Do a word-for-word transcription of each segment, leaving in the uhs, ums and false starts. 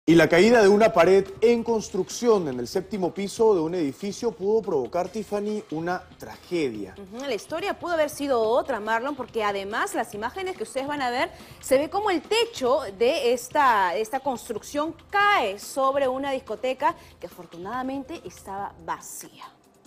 Y la caída de una pared en construcción en el séptimo piso de un edificio pudo provocar, Tiffany, una tragedia. Uh-huh. La historia pudo haber sido otra, Marlon, porque además las imágenes que ustedes van a ver, se ve como el techo de esta, esta construcción cae sobre una discoteca que afortunadamente estaba vacía.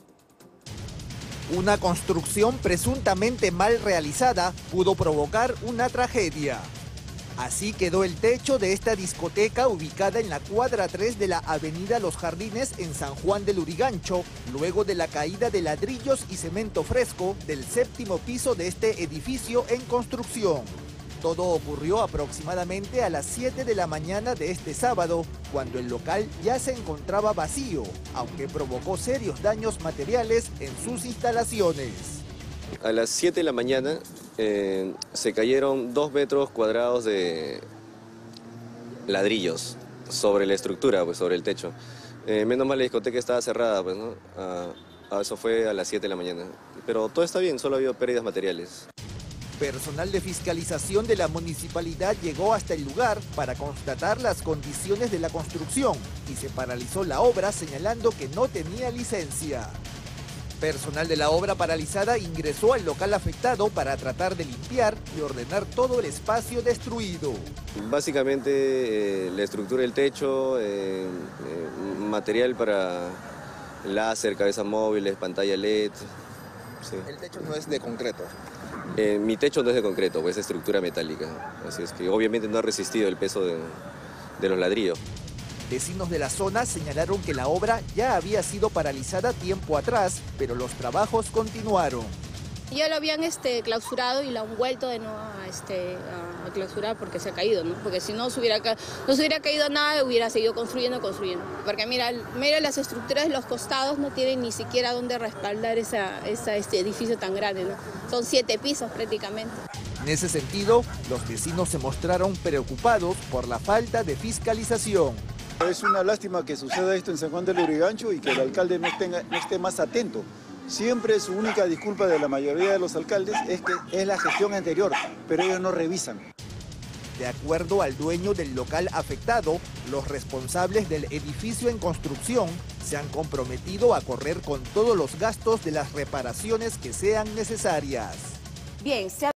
Una construcción presuntamente mal realizada pudo provocar una tragedia. Así quedó el techo de esta discoteca ubicada en la cuadra tres de la avenida Los Jardines en San Juan del Lurigancho, luego de la caída de ladrillos y cemento fresco del séptimo piso de este edificio en construcción. Todo ocurrió aproximadamente a las siete de la mañana de este sábado, cuando el local ya se encontraba vacío, aunque provocó serios daños materiales en sus instalaciones. A las siete de la mañana eh, se cayeron dos metros cuadrados de ladrillos sobre la estructura, pues, sobre el techo. Eh, menos mal la discoteca estaba cerrada, pues, ¿no? Ah, ah, eso fue a las siete de la mañana. Pero todo está bien, solo ha habido pérdidas materiales. Personal de fiscalización de la municipalidad llegó hasta el lugar para constatar las condiciones de la construcción y se paralizó la obra señalando que no tenía licencia. Personal de la obra paralizada ingresó al local afectado para tratar de limpiar y ordenar todo el espacio destruido. Básicamente eh, la estructura del techo, eh, eh, material para láser, cabezas móviles, pantalla L E D. Sí. El techo no es de concreto. Eh, mi techo no es de concreto, pues es estructura metálica. Así es que obviamente no ha resistido el peso de, de los ladrillos. Vecinos de la zona señalaron que la obra ya había sido paralizada tiempo atrás, pero los trabajos continuaron. Ya lo habían este, clausurado y lo han vuelto de nuevo a, este, a clausurar porque se ha caído, ¿no? Porque si no se hubiera, no se hubiera caído nada, hubiera seguido construyendo, construyendo. Porque mira, mira las estructuras de los costados no tienen ni siquiera dónde respaldar esa, esa, este edificio tan grande, ¿no? Son siete pisos prácticamente. En ese sentido, los vecinos se mostraron preocupados por la falta de fiscalización. Es una lástima que suceda esto en San Juan del Lurigancho y que el alcalde no, tenga, no esté más atento. Siempre su única disculpa de la mayoría de los alcaldes es que es la gestión anterior, pero ellos no revisan. De acuerdo al dueño del local afectado, los responsables del edificio en construcción se han comprometido a correr con todos los gastos de las reparaciones que sean necesarias. Bien, se